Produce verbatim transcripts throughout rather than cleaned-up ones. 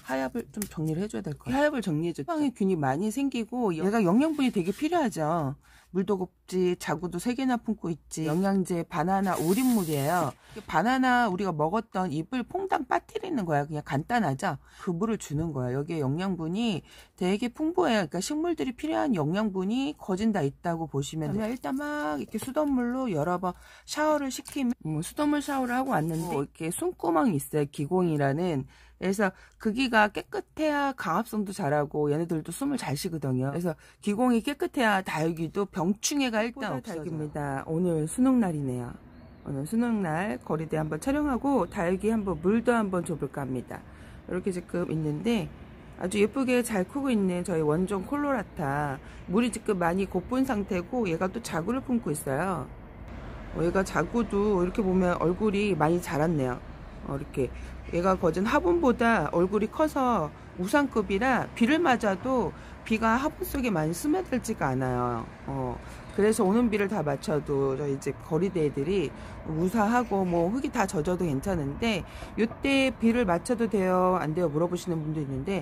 하엽을 좀 정리를 해줘야 될 것 같아요. 하엽을 정리해줬죠. 빵에 균이 많이 생기고 얘가 영양분이 되게 필요하죠. 물도 곱지, 자구도 세 개나 품고 있지. 영양제 바나나 올인물이에요. 바나나 우리가 먹었던 잎을 퐁당 빠뜨리는 거야. 그냥 간단하죠. 그 물을 주는 거야. 여기에 영양분이 되게 풍부해요. 그러니까 식물들이 필요한 영양분이 거진 다 있다고 보시면 돼요. 일단 막 이렇게 수돗물로 여러 번 샤워를 시키면 음, 수돗물 샤워를 하고 왔는데 어, 이렇게 숨구멍이 있어요. 기공이라는. 그래서 크기가 깨끗해야 강압성도 잘하고 얘네들도 숨을 잘 쉬거든요. 그래서 기공이 깨끗해야 다육이도 병충해가 일단 없어집니다. 오늘 수능날이네요. 오늘 수능날 거리대 한번 촬영하고 다육이 한번 물도 한번 줘볼까 합니다. 이렇게 지금 있는데 아주 예쁘게 잘 크고 있는 저희 원종 콜로라타. 물이 지금 많이 곧본 상태고 얘가 또 자구를 품고 있어요. 어, 얘가 자구도 이렇게 보면 얼굴이 많이 자랐네요. 어, 이렇게 얘가 거진 화분보다 얼굴이 커서 우상급이라 비를 맞아도 비가 화분 속에 많이 스며들지가 않아요. 어, 그래서 오는 비를 다 맞춰도 저희 집 거리대 애들이 무사하고 뭐 흙이 다 젖어도 괜찮은데 이때 비를 맞춰도 돼요 안 돼요 물어보시는 분도 있는데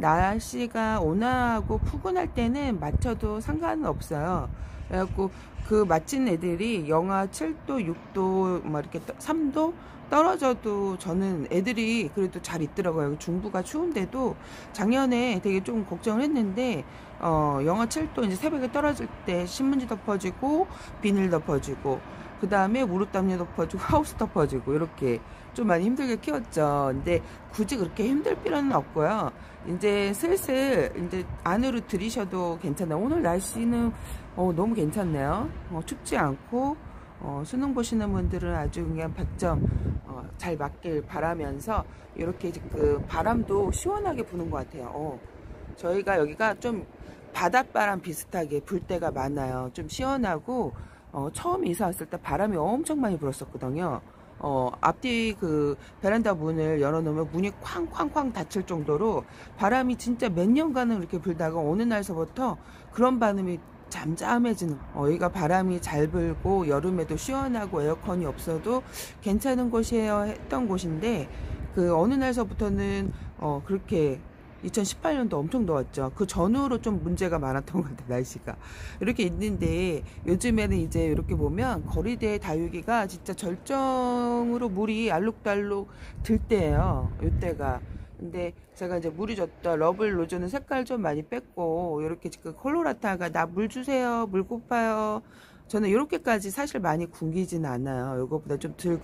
날씨가 온화하고 푸근할 때는 맞춰도 상관은 없어요. 그래갖고 그 맞힌 애들이 영하 칠 도, 육 도, 뭐 이렇게 삼 도 떨어져도 저는 애들이 그래도 잘 있더라고요. 중부가 추운데도 작년에 되게 좀 걱정을 했는데 어, 영하 칠 도 이제 새벽에 떨어질 때 신문지 덮어지고 비닐 덮어지고 그 다음에 무릎담요 덮어주고 하우스 덮어주고 이렇게 좀 많이 힘들게 키웠죠. 근데 굳이 그렇게 힘들 필요는 없고요. 이제 슬슬 이제 안으로 들이셔도 괜찮아요. 오늘 날씨는 어, 너무 괜찮네요. 어, 춥지 않고 어, 수능 보시는 분들은 아주 그냥 백 점 어, 잘 맞길 바라면서 이렇게 그 바람도 시원하게 부는 것 같아요. 어, 저희가 여기가 좀 바닷바람 비슷하게 불 때가 많아요. 좀 시원하고 어, 처음 이사 왔을 때 바람이 엄청 많이 불었었거든요. 어, 앞뒤 그 베란다 문을 열어놓으면 문이 쾅쾅쾅 닫힐 정도로 바람이 진짜 몇 년간은 이렇게 불다가 어느 날서부터 그런 바람이 잠잠해지는 어, 여기가 바람이 잘 불고 여름에도 시원하고 에어컨이 없어도 괜찮은 곳이에요 했던 곳인데 그 어느 날서부터는 어, 그렇게 이천십팔 년도 엄청 더웠죠. 그 전후로 좀 문제가 많았던 것 같아요. 날씨가 이렇게 있는데 요즘에는 이제 이렇게 보면 거리대 다육이가 진짜 절정으로 물이 알록달록 들 때예요. 이때가 근데 제가 이제 물이 줬다 러블 로즈는 색깔 좀 많이 뺐고 이렇게 지금 콜로라타가 나 물 주세요 물 고파요 저는 이렇게까지 사실 많이 굶기지는 않아요. 이거보다 좀 덜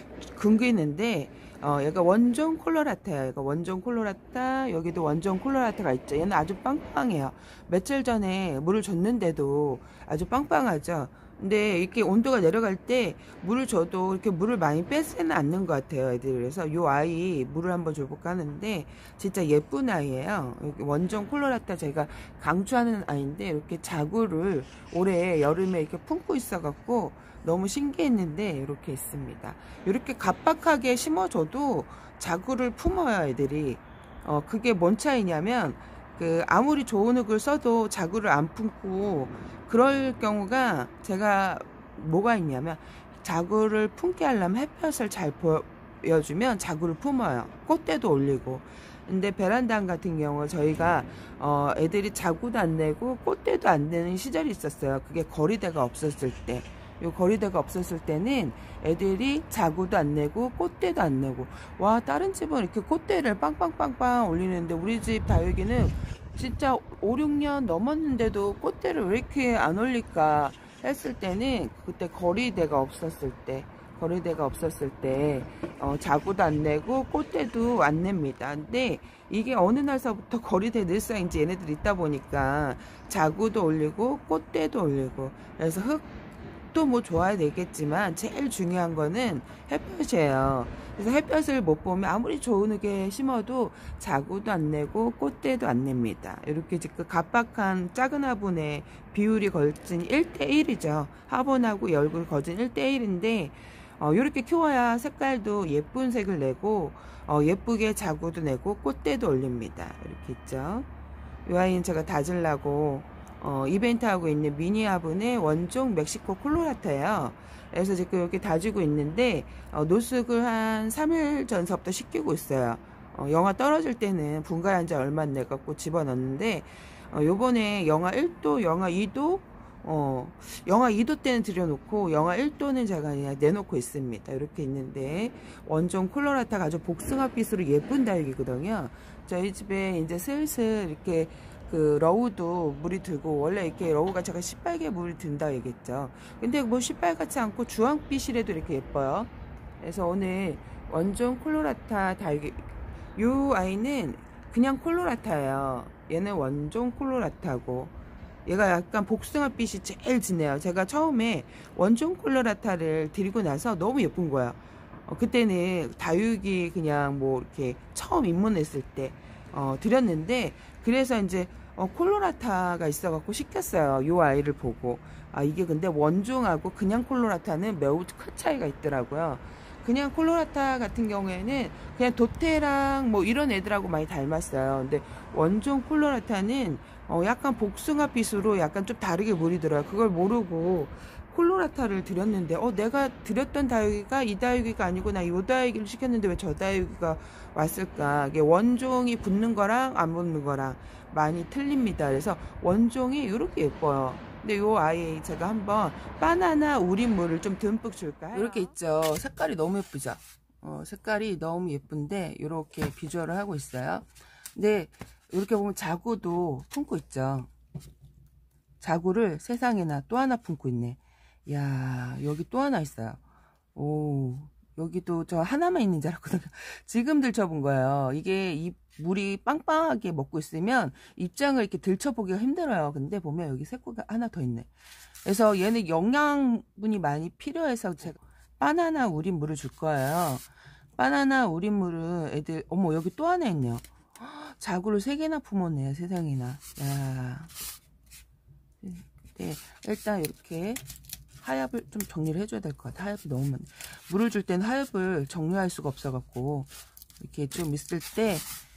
굶기는데 어, 얘가 원종 콜로라타예요. 얘가 원종 콜로라타 여기도 원종 콜로라타가 있죠. 얘는 아주 빵빵해요. 며칠 전에 물을 줬는데도 아주 빵빵하죠. 근데 이렇게 온도가 내려갈 때 물을 줘도 이렇게 물을 많이 빼지는 않는 것 같아요 애들이. 그래서 이 아이 물을 한번 줘볼까 하는데 진짜 예쁜 아이예요. 원종 콜로라타 제가 강추하는 아이인데 이렇게 자구를 올해 여름에 이렇게 품고 있어 갖고 너무 신기했는데 이렇게 있습니다. 이렇게 갑박하게 심어줘도 자구를 품어요 애들이. 어 그게 뭔 차이냐면 그 아무리 좋은 흙을 써도 자구를 안 품고 그럴 경우가 제가 뭐가 있냐면 자구를 품게 하려면 햇볕을 잘 보여주면 자구를 품어요. 꽃대도 올리고. 근데 베란다 같은 경우 저희가 어 애들이 자구도 안 내고 꽃대도 안 내는 시절이 있었어요. 그게 거리대가 없었을 때. 요 거리대가 없었을 때는 애들이 자구도 안 내고 꽃대도 안 내고 와 다른 집은 이렇게 꽃대를 빵빵빵빵 올리는데 우리 집 다육이는 진짜 오, 육 년 넘었는데도 꽃대를 왜 이렇게 안 올릴까 했을 때는 그때 거리대가 없었을 때 거리대가 없었을 때 어, 자구도 안 내고 꽃대도 안 냅니다. 근데 이게 어느 날서부터 거리대 늘상 이제 얘네들 있다 보니까 자구도 올리고 꽃대도 올리고 그래서 흙 또 뭐 좋아야 되겠지만 제일 중요한 거는 햇볕이에요. 그래서 햇볕을 못 보면 아무리 좋은 흙에 심어도 자구도 안 내고 꽃대도 안 냅니다. 이렇게 지금 갑박한 작은 화분에 비율이 거진 일 대 일이죠. 화분하고 열굴 거진 일 대 일인데 어, 이렇게 키워야 색깔도 예쁜 색을 내고 어, 예쁘게 자구도 내고 꽃대도 올립니다. 이렇게 있죠. 이 아이는 제가 다질라고 어, 이벤트 하고 있는 미니 화분의 원종 멕시코 콜로라타예요. 그래서 지금 이렇게 다지고 있는데 어, 노숙을 한 삼 일 전서부터 시키고 있어요. 어, 영하 떨어질 때는 분갈이 한지 얼마 안 돼갖고 집어넣는데, 어, 요번에 영하 일 도, 영하 이 도, 어, 영하 이 도 때는 들여놓고 영하 일 도는 제가 그냥 내놓고 있습니다. 이렇게 있는데, 원종 콜로라타가 아주 복숭아빛으로 예쁜 다육이거든요. 저희 집에 이제 슬슬 이렇게 그 러우도 물이 들고, 원래 이렇게 러우가 제가 시뻘게 물이 든다 얘기했죠. 근데 뭐 시뻘겋지 않고 주황빛이라도 이렇게 예뻐요. 그래서 오늘 원종 콜로라타 다육이, 요 아이는 그냥 콜로라타예요. 얘는 원종 콜로라타고, 얘가 약간 복숭아빛이 제일 진해요. 제가 처음에 원종 콜로라타를 드리고 나서 너무 예쁜 거야. 어, 그때는 다육이 그냥 뭐 이렇게 처음 입문했을 때 어, 드렸는데, 그래서 이제 어, 콜로라타가 있어갖고 시켰어요. 요 아이를 보고. 아, 이게 근데 원종하고 그냥 콜로라타는 매우 큰 차이가 있더라고요. 그냥 콜로라타 같은 경우에는 그냥 도테랑 뭐 이런 애들하고 많이 닮았어요. 근데 원종 콜로라타는 어 약간 복숭아빛으로 약간 좀 다르게 보이더라고요. 그걸 모르고 콜로라타를 드렸는데, 어 내가 드렸던 다육이가 이 다육이가 아니고 나 이 다육이를 시켰는데 왜 저 다육이가 왔을까. 이게 원종이 붙는 거랑 안 붙는 거랑 많이 틀립니다. 그래서 원종이 이렇게 예뻐요. 근데 요 아이 제가 한번 바나나 우린물을 좀 듬뿍 줄까 해요. 이렇게 있죠. 색깔이 너무 예쁘죠. 어, 색깔이 너무 예쁜데 이렇게 비주얼을 하고 있어요. 근데 이렇게 보면 자구도 품고 있죠. 자구를 세상에나 또 하나 품고 있네. 이야, 여기 또 하나 있어요. 오, 여기도 저 하나만 있는 줄 알았거든요. 지금 들춰본 거예요. 이게 이 물이 빵빵하게 먹고 있으면 입장을 이렇게 들춰보기가 힘들어요. 근데 보면 여기 새꼬가 하나 더 있네. 그래서 얘는 영양분이 많이 필요해서 제가 바나나 우린 물을 줄 거예요. 바나나 우린 물은 애들, 어머, 여기 또 하나 있네요. 자구를 세 개나 품었네요. 세상에나. 야. 네, 일단 이렇게 하엽을 좀 정리를 해줘야 될 것 같아. 하엽이 너무 많네. 물을 줄 때는 하엽을 정리할 수가 없어갖고, 이렇게 좀 있을 때,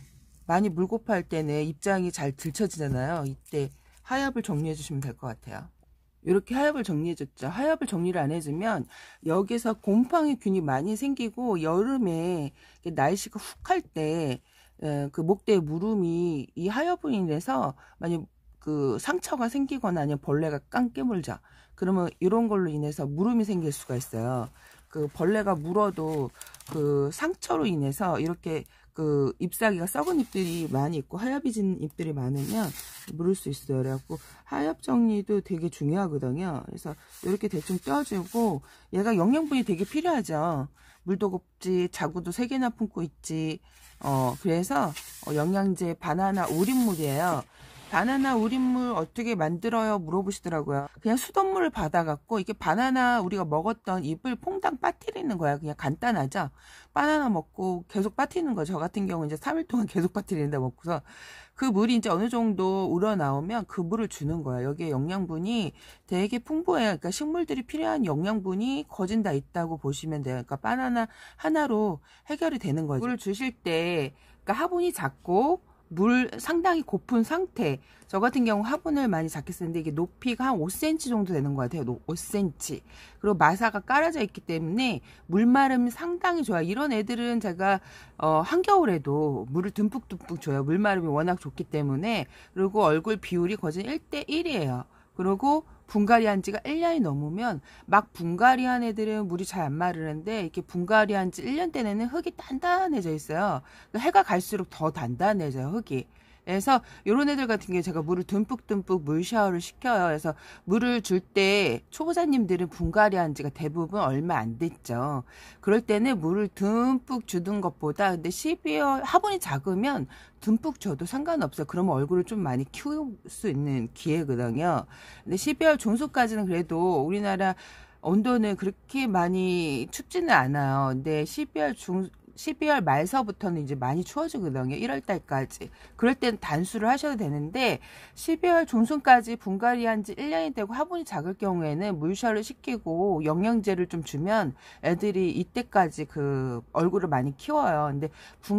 많이 물고파할 때는 입장이 잘 들춰지잖아요. 이때 하엽을 정리해 주시면 될 것 같아요. 이렇게 하엽을 정리해 줬죠. 하엽을 정리를 안 해주면 여기서 곰팡이균이 많이 생기고, 여름에 날씨가 훅 할 때 그 목대에 무름이 이 하엽으로 인해서 만약 그 상처가 생기거나 아니면 벌레가 깡 깨물자, 그러면 이런 걸로 인해서 무름이 생길 수가 있어요. 그 벌레가 물어도 그 상처로 인해서 이렇게 그 잎사귀가 썩은 잎들이 많이 있고 하엽이 진 잎들이 많으면 물을 수 있어요. 그래갖고 하엽 정리도 되게 중요하거든요. 그래서 이렇게 대충 떼어주고, 얘가 영양분이 되게 필요하죠. 물도 곱지, 자구도 세 개나 품고 있지. 어 그래서 어, 영양제 바나나 우린물이에요. 바나나 우린물 어떻게 만들어요? 물어보시더라고요. 그냥 수돗물을 받아갖고, 이게 바나나 우리가 먹었던 잎을 퐁당 빠뜨리는 거야. 그냥 간단하죠? 바나나 먹고 계속 빠뜨리는 거죠. 저 같은 경우는 이제 삼 일 동안 계속 빠뜨리는데 먹고서 그 물이 이제 어느 정도 우러나오면 그 물을 주는 거예요. 여기에 영양분이 되게 풍부해요. 그러니까 식물들이 필요한 영양분이 거진 다 있다고 보시면 돼요. 그러니까 바나나 하나로 해결이 되는 거죠. 물을 주실 때, 그러니까 화분이 작고, 물 상당히 고픈 상태, 저 같은 경우 화분을 많이 작게 쓰는데 이게 높이가 한 오 센티미터 정도 되는 것 같아요. 오 센티미터. 그리고 마사가 깔아져 있기 때문에 물마름이 상당히 좋아요. 이런 애들은 제가 어, 한겨울에도 물을 듬뿍듬뿍 줘요. 물마름이 워낙 좋기 때문에. 그리고 얼굴 비율이 거진 일 대 일이에요. 그리고 분갈이 한 지가 일 년이 넘으면, 막 분갈이 한 애들은 물이 잘 안 마르는데, 이렇게 분갈이 한 지 일 년 때는 흙이 단단해져 있어요. 해가 갈수록 더 단단해져요, 흙이. 그래서 이런 애들 같은 경우에 제가 물을 듬뿍듬뿍 물 샤워를 시켜요. 그래서 물을 줄 때 초보자님들은 분갈이 한 지가 대부분 얼마 안 됐죠. 그럴 때는 물을 듬뿍 주는 것보다, 근데 십이월 화분이 작으면 듬뿍 줘도 상관없어요. 그러면 얼굴을 좀 많이 키울 수 있는 기회거든요. 근데 십이월 중순까지는 그래도 우리나라 온도는 그렇게 많이 춥지는 않아요. 근데 십이월 중 십이월 말서부터는 이제 많이 추워지거든요. 일월 달까지. 그럴 땐 단수를 하셔도 되는데, 십이월 중순까지 분갈이 한 지 일 년이 되고 화분이 작을 경우에는 물샤를 시키고 영양제를 좀 주면 애들이 이때까지 그 얼굴을 많이 키워요. 근데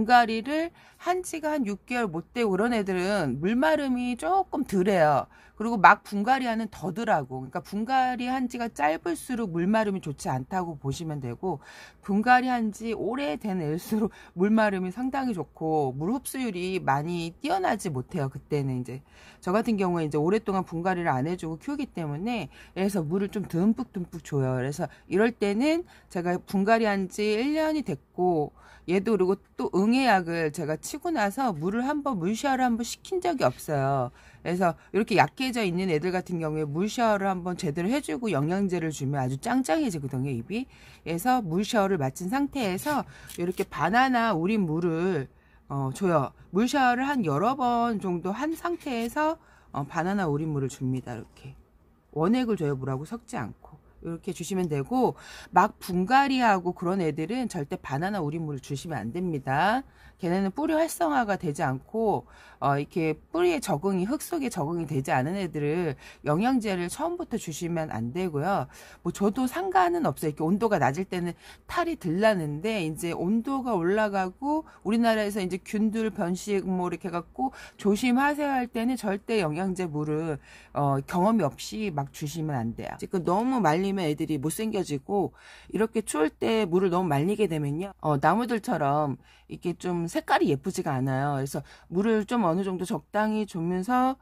분갈이를 한 지가 한 육 개월 못 되고 그런 애들은 물마름이 조금 덜해요. 그리고 막 분갈이 하는 더더라고. 그러니까 분갈이 한 지가 짧을수록 물마름이 좋지 않다고 보시면 되고, 분갈이 한 지 오래된 애일수록 물 마름이 상당히 좋고 물 흡수율이 많이 뛰어나지 못해요. 그때는 이제 저 같은 경우에 이제 오랫동안 분갈이를 안 해주고 키우기 때문에 그래서 물을 좀 듬뿍듬뿍 줘요. 그래서 이럴 때는 제가 분갈이한 지 일 년이 됐고 얘도 그리고 또 응애약을 제가 치고 나서 물을 한번 물 샤워를 한번 시킨 적이 없어요. 그래서 이렇게 약해져 있는 애들 같은 경우에 물 샤워를 한번 제대로 해주고 영양제를 주면 아주 짱짱해지거든요, 입이. 그래서 물 샤워를 마친 상태에서 이렇게 바나나 우린 물을 어, 줘요. 물 샤워를 한 여러 번 정도 한 상태에서 어, 바나나 우린 물을 줍니다. 이렇게 원액을 줘요. 물하고 섞지 않고. 이렇게 주시면 되고, 막 분갈이하고 그런 애들은 절대 바나나 우린물을 주시면 안 됩니다. 걔네는 뿌리 활성화가 되지 않고 어, 이렇게 뿌리에 적응이 흙 속에 적응이 되지 않은 애들을 영양제를 처음부터 주시면 안 되고요. 뭐 저도 상관은 없어요. 이렇게 온도가 낮을 때는 탈이 들나는데 이제 온도가 올라가고 우리나라에서 이제 균들 변식 뭐 이렇게 갖고 조심하세요 할 때는 절대 영양제 물을 어, 경험이 없이 막 주시면 안 돼요. 지금 너무 말리면 애들이 못생겨지고 이렇게 추울 때 물을 너무 말리게 되면요, 어, 나무들처럼 이게 좀 색깔이 예쁘지가 않아요. 그래서 물을 좀 어느 정도 적당히 주면서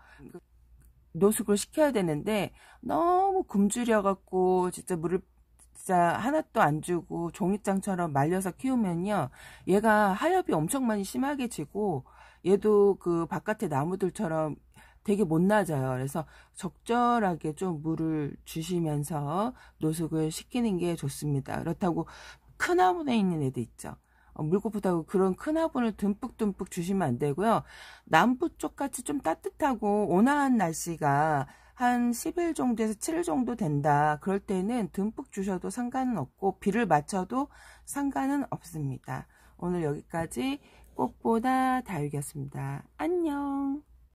노숙을 시켜야 되는데 너무 굶주려 갖고 진짜 물을 진짜 하나도 안 주고 종이장처럼 말려서 키우면요, 얘가 하엽이 엄청 많이 심하게 지고 얘도 그 바깥의 나무들처럼 되게 못 낮아요. 그래서 적절하게 좀 물을 주시면서 노숙을 시키는 게 좋습니다. 그렇다고 큰 화분에 있는 애들 있죠, 어, 물고프다고 그런 큰 화분을 듬뿍듬뿍 주시면 안 되고요. 남부 쪽 같이 좀 따뜻하고 온화한 날씨가 한 십 일 정도에서 칠 일 정도 된다, 그럴 때는 듬뿍 주셔도 상관은 없고 비를 맞춰도 상관은 없습니다. 오늘 여기까지 꽃보다 다육이었습니다. 안녕.